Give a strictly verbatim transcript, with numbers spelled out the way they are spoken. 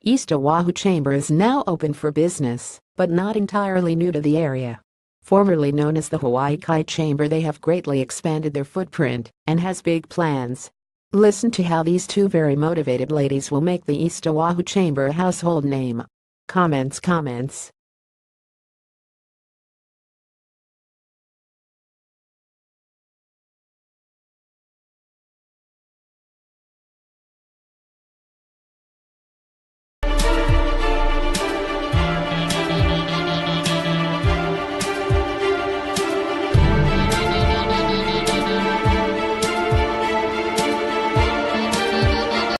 East Oahu Chamber is now open for business, but not entirely new to the area. Formerly known as the Hawaii Chamber, they have greatly expanded their footprint and has big plans. Listen to how these two very motivated ladies will make the East Oahu Chamber a household name. Comments comments